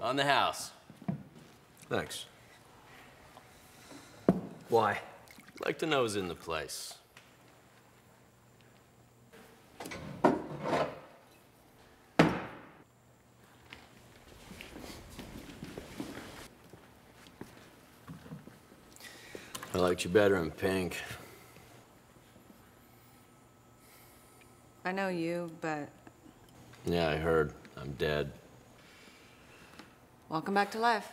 On the house. Thanks. Why? Like to know who's in the place. I liked you better in pink. I know you, but... Yeah, I heard. I'm dead. Welcome back to life.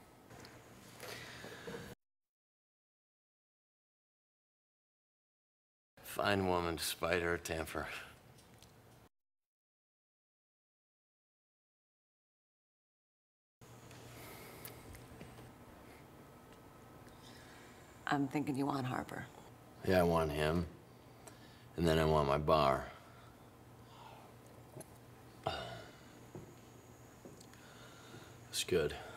Fine woman despite her temper. I'm thinking you want Harper. Yeah, I want him. And then I want my bar. It's good.